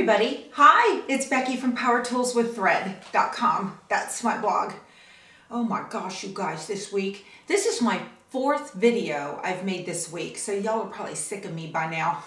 everybody. Hi, it's Becky from powertoolswiththread.com. That's my blog. Oh my gosh, you guys, this week. This is my 4th video I've made this week, so y'all are probably sick of me by now.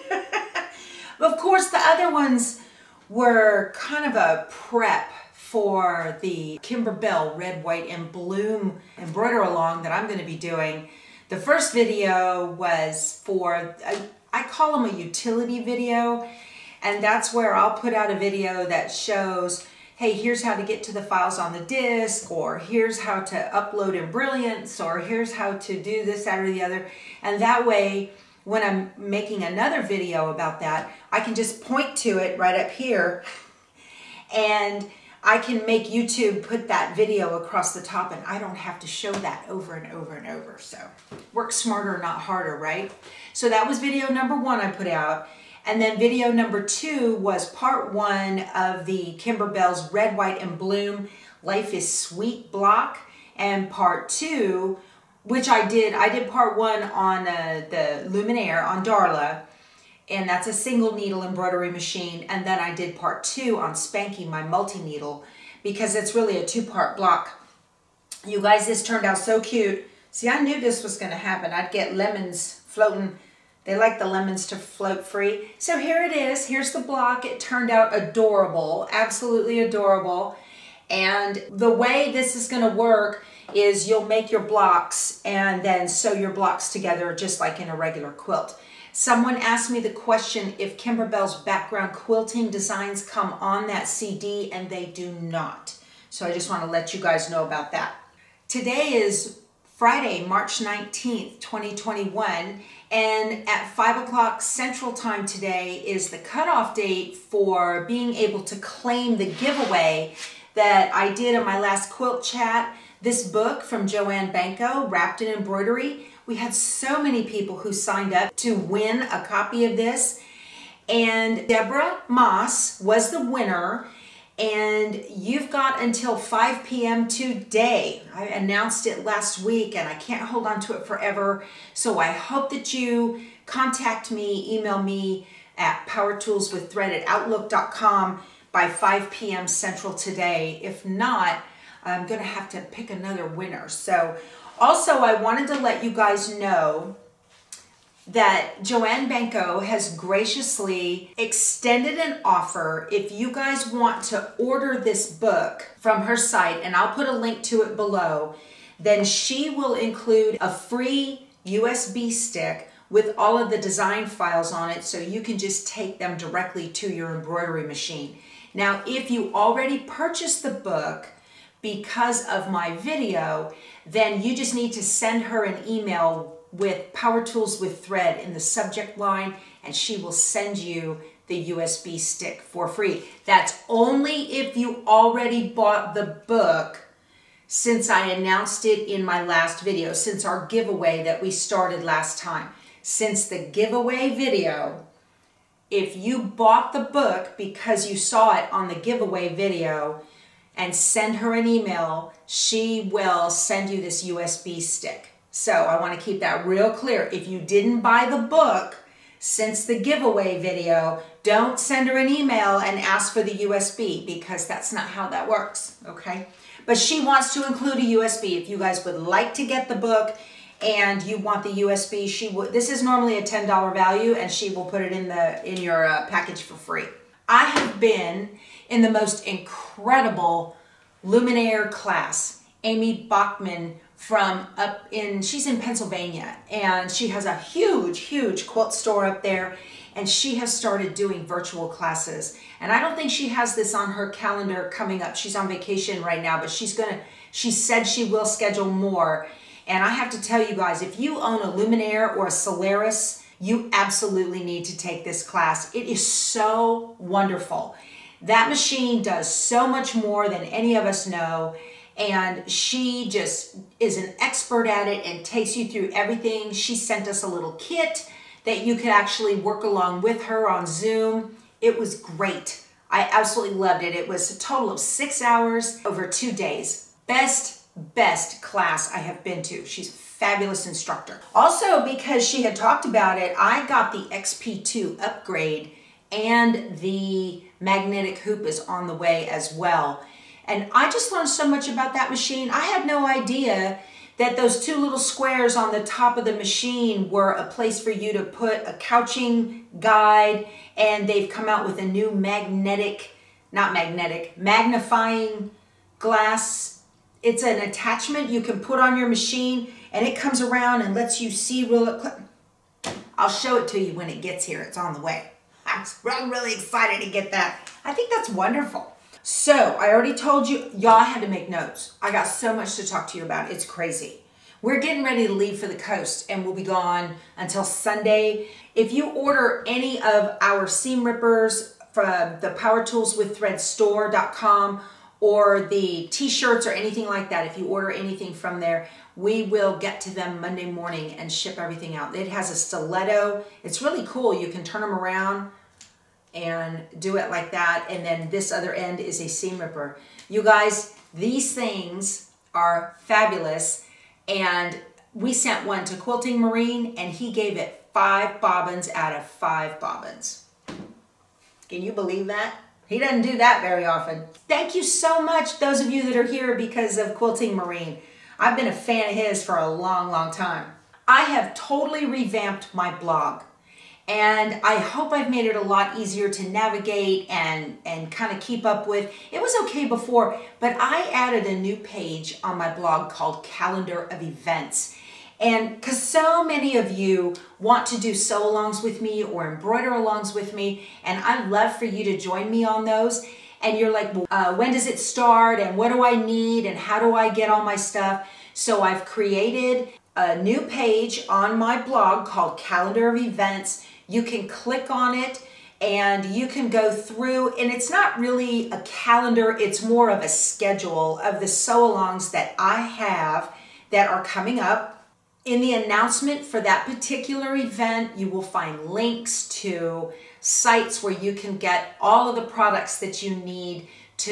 Of course, the other ones were kind of a prep for the Kimberbell Red, White, and Bloom embroider along that I'm going to be doing. The first video was for, I call them a utility video, and that's where I'll put out a video that shows, hey, here's how to get to the files on the disk, or here's how to upload in Brilliance, or here's how to do this, that, or the other. And that way, when I'm making another video about that, I can just point to it right up here, and I can make YouTube put that video across the top, and I don't have to show that over and over and over. So work smarter, not harder, right? So that was video number 1 I put out. And then video number 2 was part 1 of the Kimberbell's Red, White, and Bloom Life is Sweet block. And part 2, which I did part 1 on the Luminaire on Darla. And that's a single needle embroidery machine. And then I did part 2 on Spanky, my multi-needle, because it's really a 2-part block. You guys, this turned out so cute. See, I knew this was going to happen. I'd get lemons floating. They like the lemons to float free. So here it is. Here's the block. It turned out adorable, absolutely adorable. And the way this is going to work is you'll make your blocks and then sew your blocks together just like in a regular quilt. Someone asked me the question if Kimberbell's background quilting designs come on that CD, and they do not. So I just want to let you guys know about that. Today is Friday, March 19th, 2021, and at 5 o'clock Central Time today is the cutoff date for being able to claim the giveaway that I did in my last quilt chat. This book from Joanne Banco, Wrapped in Embroidery. We had so many people who signed up to win a copy of this, and Deborah Moss was the winner. And you've got until 5 p.m. today. I announced it last week, and I can't hold on to it forever. So I hope that you contact me, email me at powertoolswiththread@outlook.com by 5 p.m. Central today. If not, I'm going to have to pick another winner. So also, I wanted to let you guys know that Joanne Banco has graciously extended an offer. If you guys want to order this book from her site, and I'll put a link to it below, then she will include a free USB stick with all of the design files on it, so you can just take them directly to your embroidery machine. Now, if you already purchased the book because of my video, then you just need to send her an email with Power Tools with Thread in the subject line, and she will send you the USB stick for free. That's only if you already bought the book since I announced it in my last video, since our giveaway that we started last time. Since the giveaway video, if you bought the book because you saw it on the giveaway video and send her an email, she will send you this USB stick. So I want to keep that real clear. If you didn't buy the book since the giveaway video, don't send her an email and ask for the USB, because that's not how that works, okay? But she wants to include a USB. If you guys would like to get the book and you want the USB, this is normally a $10 value, and she will put it in your package for free. I have been in the most incredible Luminaire class. Amy Bachman she's in Pennsylvania, and she has a huge quilt store up there, and she has started doing virtual classes. And I don't think she has this on her calendar coming up. She's on vacation right now, but she said she will schedule more. And I have to tell you guys, if you own a Luminaire or a Solaris, you absolutely need to take this class. It is so wonderful. That machine does so much more than any of us know. And she just is an expert at it and takes you through everything. She sent us a little kit that you could actually work along with her on Zoom. It was great. I absolutely loved it. It was a total of 6 hours over 2 days. Best class I have been to. She's a fabulous instructor. Also, because she had talked about it, I got the XP2 upgrade and the magnetic hoop is on the way as well. And I just learned so much about that machine. I had no idea that those two little squares on the top of the machine were a place for you to put a couching guide, and they've come out with a new magnifying glass. It's an attachment you can put on your machine, and it comes around and lets you see real. I'll show it to you when it gets here. It's on the way. I'm really excited to get that. I think that's wonderful. So I already told you, y'all had to make notes. I got so much to talk to you about. It's crazy. We're getting ready to leave for the coast, and we'll be gone until Sunday. If you order any of our seam rippers from the powertoolswiththread.com or the t-shirts or anything like that, if you order anything from there, we will get to them Monday morning and ship everything out. It has a stiletto. It's really cool. You can turn them around and do it like that, and then this other end is a seam ripper. You guys, these things are fabulous, and we sent one to Quilting Marine, and he gave it 5 bobbins out of 5 bobbins. Can you believe that? He doesn't do that very often. Thank you so much, those of you that are here because of Quilting Marine. I've been a fan of his for a long, long time. I have totally revamped my blog, and I hope I've made it a lot easier to navigate and kind of keep up with. It was okay before, but I added a new page on my blog called Calendar of Events. And because so many of you want to do sew-alongs with me or embroider alongs with me, and I'd love for you to join me on those. And you're like, well, when does it start, and what do I need, and how do I get all my stuff? So I've created a new page on my blog called Calendar of Events. You can click on it and you can go through, and it's not really a calendar, it's more of a schedule of the sew-alongs that I have that are coming up. In the announcement for that particular event, you will find links to sites where you can get all of the products that you need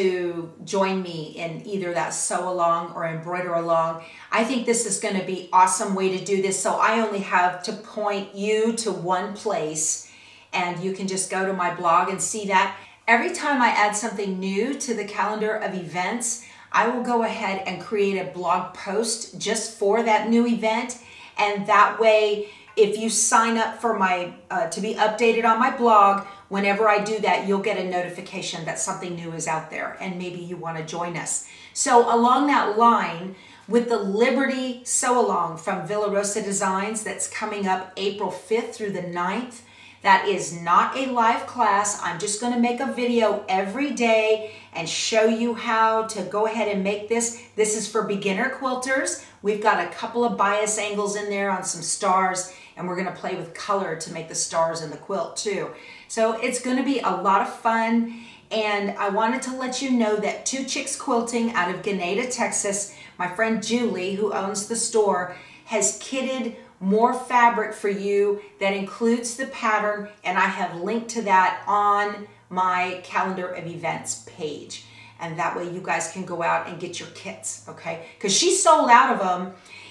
to join me in either that sew along or embroider along. I think this is going to be an awesome way to do this. So I only have to point you to one place, and you can just go to my blog and see that. Every time I add something new to the calendar of events, I will go ahead and create a blog post just for that new event. And that way, if you sign up for my to be updated on my blog, whenever I do that, you'll get a notification that something new is out there, and maybe you want to join us. So along that line, with the Liberty Sew Along from Villa Rosa Designs that's coming up April 5th through the 9th, that is not a live class. I'm just going to make a video every day and show you how to go ahead and make this. This is for beginner quilters. We've got a couple of bias angles in there on some stars, and we're going to play with color to make the stars in the quilt too. So it's going to be a lot of fun, and I wanted to let you know that Two Chicks Quilting out of Grenada, Texas, my friend Julie, who owns the store, has kitted more fabric for you that includes the pattern, and I have linked to that on my Calendar of Events page. And that way you guys can go out and get your kits, okay? Because she sold out of them.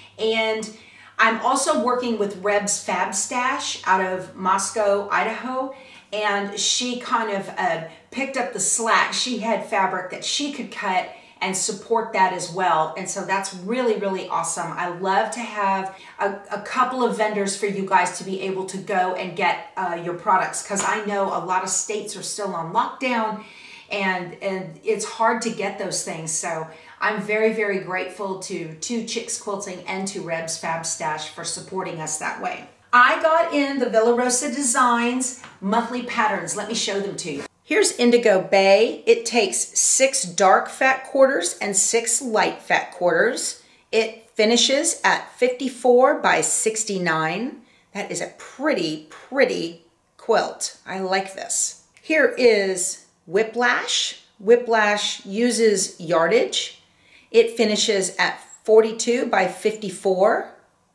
And I'm also working with Reb's Fab Stash out of Moscow, Idaho, and she kind of picked up the slack. She had fabric that she could cut and support that as well. And so that's really, really awesome. I love to have a couple of vendors for you guys to be able to go and get your products, because I know a lot of states are still on lockdown, and it's hard to get those things. So I'm very, very grateful to Two Chicks Quilting and to Reb's Fab Stash for supporting us that way. I got in the Villa Rosa Designs monthly patterns. Let me show them to you. Here's Indigo Bay. It takes 6 dark fat quarters and 6 light fat quarters. It finishes at 54 by 69. That is a pretty, pretty quilt. I like this. Here is Whiplash. Whiplash uses yardage. It finishes at 42 by 54.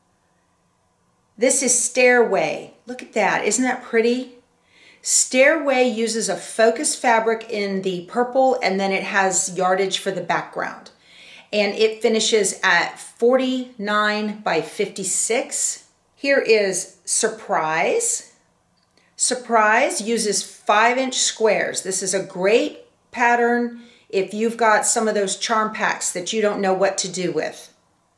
This is Stairway. Look at that. Isn't that pretty? Stairway uses a focus fabric in the purple, and then it has yardage for the background. And it finishes at 49 by 56. Here is Surprise. Surprise uses 5-inch squares. This is a great pattern if you've got some of those charm packs that you don't know what to do with.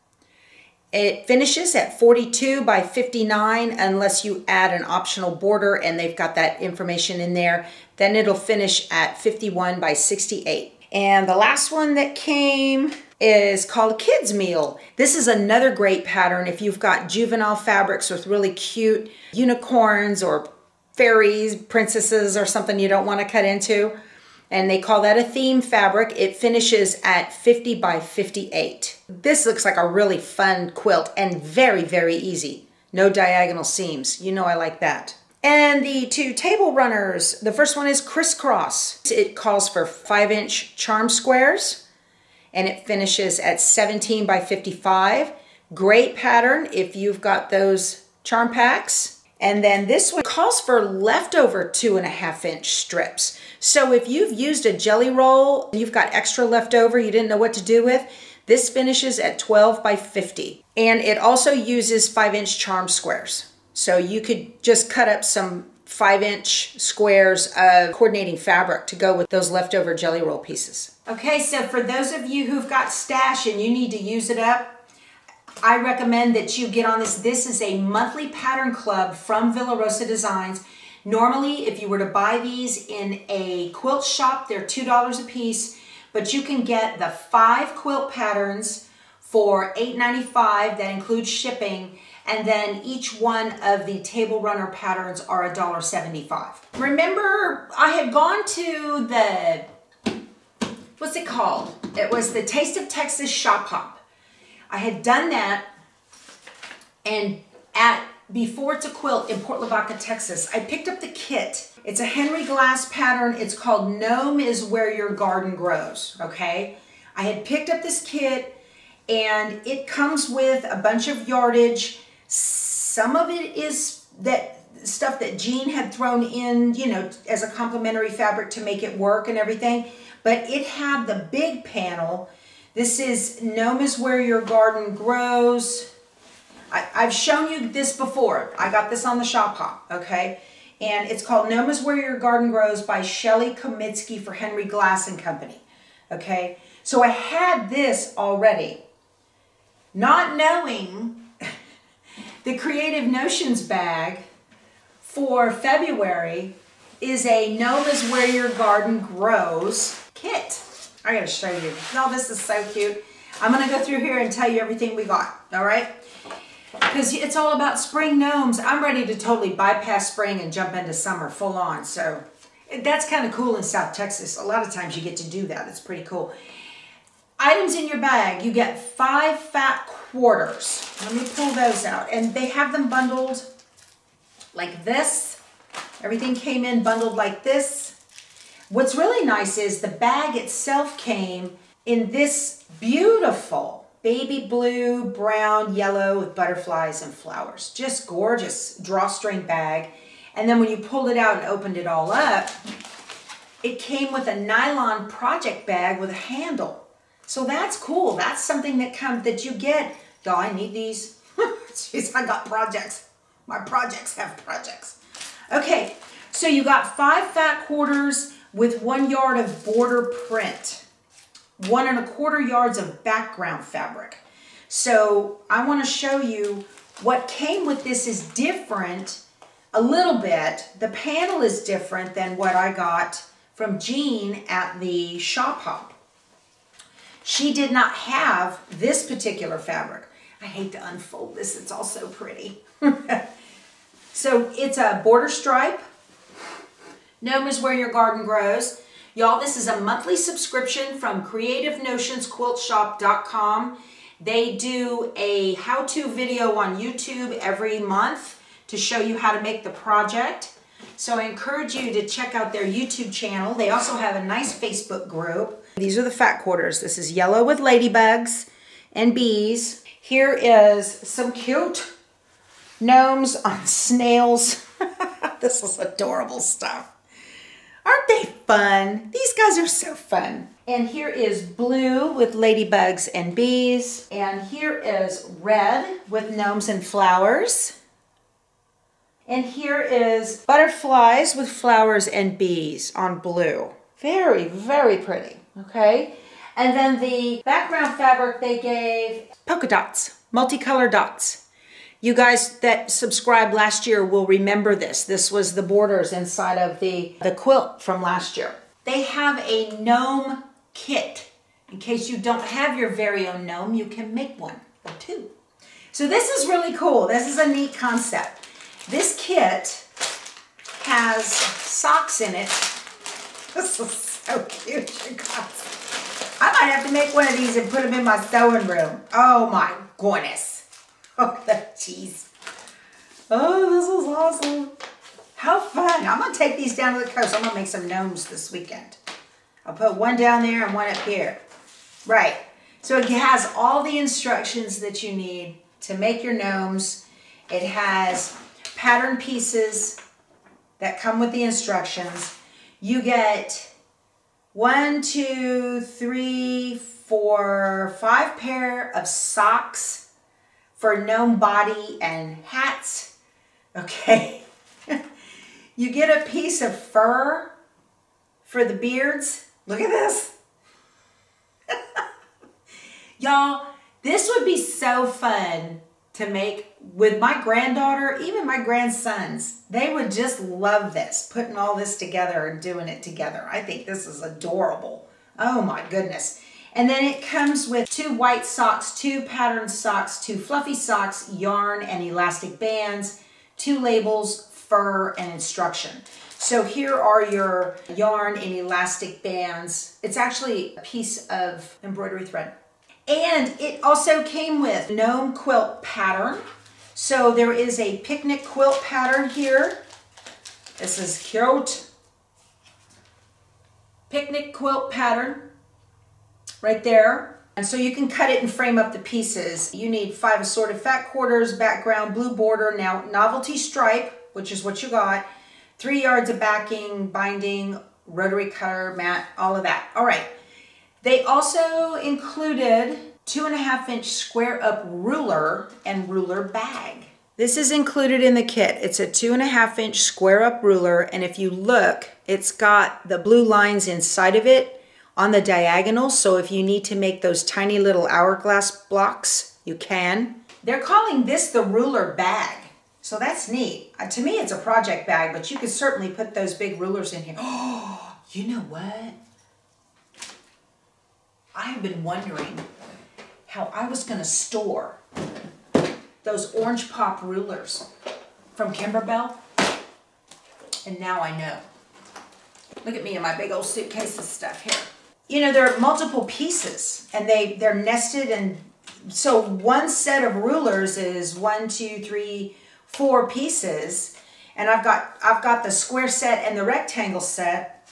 It finishes at 42 by 59 unless you add an optional border, and they've got that information in there. Then it'll finish at 51 by 68. And the last one that came is called Kids Meal. This is another great pattern if you've got juvenile fabrics with really cute unicorns or fairies, princesses, or something you don't want to cut into. And they call that a theme fabric. It finishes at 50 by 58. This looks like a really fun quilt and very, very easy. No diagonal seams. You know I like that. And the two table runners, the first one is Crisscross. It calls for 5-inch charm squares, and it finishes at 17 by 55. Great pattern if you've got those charm packs. And then this one calls for leftover 2.5-inch strips. So if you've used a jelly roll, you've got extra left over you didn't know what to do with, this finishes at 12 by 50. And it also uses 5-inch charm squares. So you could just cut up some 5-inch squares of coordinating fabric to go with those leftover jelly roll pieces. Okay, so for those of you who've got stash and you need to use it up, I recommend that you get on this. This is a monthly pattern club from Villa Rosa Designs. Normally, if you were to buy these in a quilt shop, they're $2 a piece, but you can get the 5 quilt patterns for $8.95. That includes shipping, and then each one of the table runner patterns are $1.75. Remember, I had gone to the, what's it called? It was the Taste of Texas Shop Hop. I had done that, and before It's a Quilt in Port Lavaca, Texas, I picked up the kit. It's a Henry Glass pattern. It's called Gnome is Where Your Garden Grows, okay? I had picked up this kit, and it comes with a bunch of yardage. Some of it is that stuff that Jean had thrown in, you know, as a complimentary fabric to make it work and everything, but it had the big panel. This is Gnome is Where Your Garden Grows. I've shown you this before. I got this on the Shop Hop, okay? And it's called Gnome is Where Your Garden Grows by Shelley Komitsky for Henry Glass and Company, okay? So I had this already, not knowing the Creative Notions bag for February is a Gnome is Where Your Garden Grows kit. I gotta show you. Oh, this is so cute. I'm gonna go through here and tell you everything we got, all right? Because it's all about spring gnomes. I'm ready to totally bypass spring and jump into summer full on. So that's kind of cool in South Texas. A lot of times you get to do that. It's pretty cool. Items in your bag. You get 5 fat quarters. Let me pull those out. And they have them bundled like this. Everything came in bundled like this. What's really nice is the bag itself came in this beautiful baby blue, brown, yellow with butterflies and flowers. Just gorgeous drawstring bag. And then when you pulled it out and opened it all up, it came with a nylon project bag with a handle. So that's cool. That's something that you get. Oh, I need these. Jeez, I got projects. My projects have projects. Okay, so you got 5 fat quarters with 1 yard of border print, 1 1/4 yards of background fabric. So I want to show you what came with this is different a little bit. The panel is different than what I got from Jean at the Shop Hop. She did not have this particular fabric. I hate to unfold this, it's all so pretty. So it's a border stripe. Gnome is Where Your Garden Grows. Y'all, this is a monthly subscription from CreativeNotionsQuiltShop.com. They do a how-to video on YouTube every month to show you how to make the project. So I encourage you to check out their YouTube channel. They also have a nice Facebook group. These are the fat quarters. This is yellow with ladybugs and bees. Here is some cute gnomes on snails. This is adorable stuff. Aren't they fun? These guys are so fun. And here is blue with ladybugs and bees. And here is red with gnomes and flowers. And here is butterflies with flowers and bees on blue. Very, very pretty, okay? And then the background fabric they gave polka dots, multicolor dots. You guys that subscribed last year will remember this. This was the borders inside of the quilt from last year. They have a gnome kit. In case you don't have your very own gnome, you can make one or two. So this is really cool. This is a neat concept. This kit has socks in it. This is so cute, you guys. I might have to make one of these and put them in my sewing room. Oh my goodness. Oh, jeez. Oh, this is awesome. How fun. I'm going to take these down to the coast. I'm going to make some gnomes this weekend. I'll put one down there and one up here. Right. So it has all the instructions that you need to make your gnomes. It has pattern pieces that come with the instructions. You get 1, 2, 3, 4, 5 pair of socks for gnome body and hats. Okay. You get a piece of fur for the beards. Look at this. Y'all, this would be so fun to make with my granddaughter, even my grandsons. They would just love this, putting all this together and doing it together. I think this is adorable. Oh my goodness. And then it comes with 2 white socks, 2 patterned socks, 2 fluffy socks, yarn and elastic bands, 2 labels, fur, and instruction. So here are your yarn and elastic bands. It's actually a piece of embroidery thread. And it also came with gnome quilt pattern. So there is a picnic quilt pattern here. This is cute. Picnic quilt pattern right there. And so you can cut it and frame up the pieces. You need 5 assorted fat quarters, background, blue border, now novelty stripe, which is what you got, 3 yards of backing, binding, rotary cutter, mat, all of that. All right. They also included 2.5-inch square up ruler and ruler bag. This is included in the kit. It's a 2.5-inch square up ruler, and if you look, it's got the blue lines inside of it on the diagonal, so if you need to make those tiny little hourglass blocks, you can. They're calling this the ruler bag, so that's neat. To me, it's a project bag, but you could certainly put those big rulers in here. Oh, you know what? I've been wondering how I was going to store those orange pop rulers from Kimberbell, and now I know. Look at me in my big old suitcase of stuff here. You know, there are multiple pieces, and they're nested, and so one set of rulers is 1, 2, 3, 4 pieces, and I've got the square set and the rectangle set.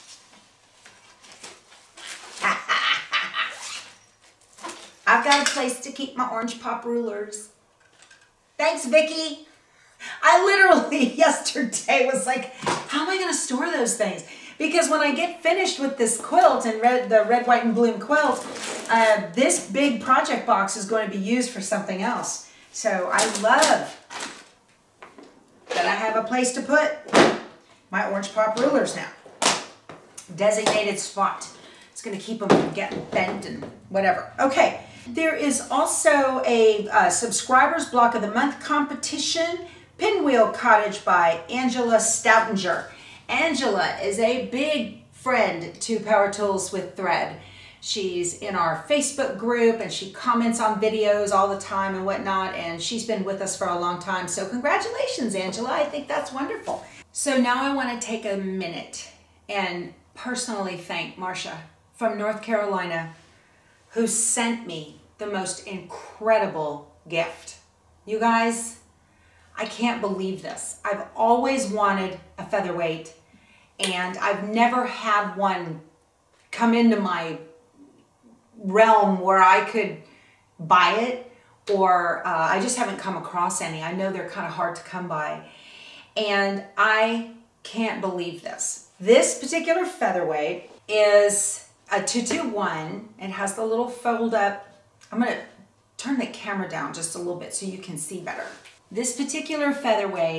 I've got a place to keep my orange pop rulers. Thanks, Vicki. I literally yesterday was like, how am I going to store those things? Because when I get finished with this quilt and the red, white, and blue quilt, this big project box is going to be used for something else. So I love that I have a place to put my orange pop rulers now. Designated spot. It's going to keep them from getting bent and whatever. Okay. There is also a subscribers block of the month competition, Pinwheel Cottage by Angela Stoutinger. Angela is a big friend to Power Tools with Thread. She's in our Facebook group and she comments on videos all the time and whatnot, and she's been with us for a long time. So congratulations, Angela. I think that's wonderful. So now I want to take a minute and personally thank Marsha from North Carolina, who sent me the most incredible gift. You guys, I can't believe this. I've always wanted a featherweight, and I've never had one come into my realm where I could buy it, or I just haven't come across any. I know they're kind of hard to come by, and I can't believe this. This particular featherweight is a 221. It has the little fold up. I'm going to turn the camera down just a little bit so you can see better. This particular featherweight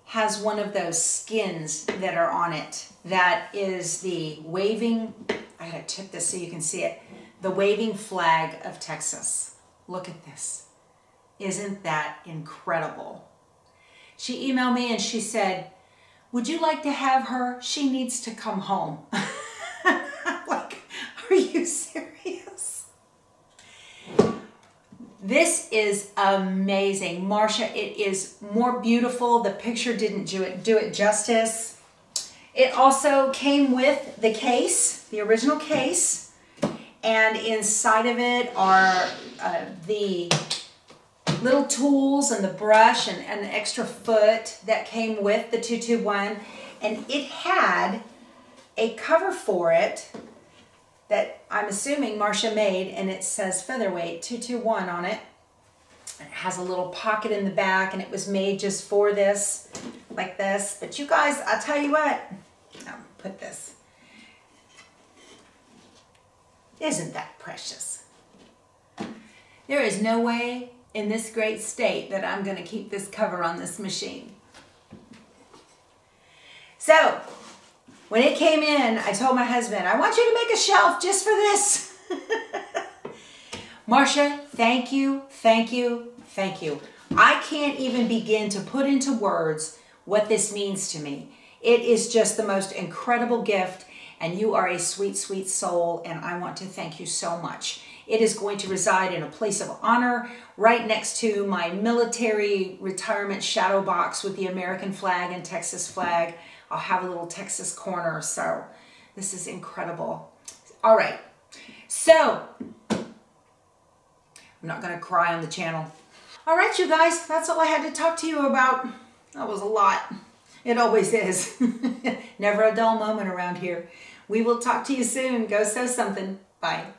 has one of those skins that are on it. That is the waving, I gotta tip this so you can see it, the waving flag of Texas. Look at this. Isn't that incredible? She emailed me and she said, would you like to have her? She needs to come home. Like, are you serious? This is amazing. Marsha, it is more beautiful. The picture didn't do it justice. It also came with the case, the original case, and inside of it are the little tools and the brush and an extra foot that came with the 221, and it had a cover for it that I'm assuming Marsha made, and it says Featherweight 221 on it. It has a little pocket in the back, and it was made just for this, like this. But you guys, I'll tell you what, I'll put this. Isn't that precious? There is no way in this great state that I'm going to keep this cover on this machine. So, when it came in, I told my husband, I want you to make a shelf just for this. Marsha, thank you, thank you, thank you. I can't even begin to put into words what this means to me. It is just the most incredible gift, and you are a sweet, sweet soul, and I want to thank you so much. It is going to reside in a place of honor right next to my military retirement shadow box with the American flag and Texas flag. I'll have a little Texas corner, so this is incredible. All right, so I'm not gonna cry on the channel. All right, you guys, that's all I had to talk to you about. That was a lot. It always is. Never a dull moment around here. We will talk to you soon. Go sew something. Bye.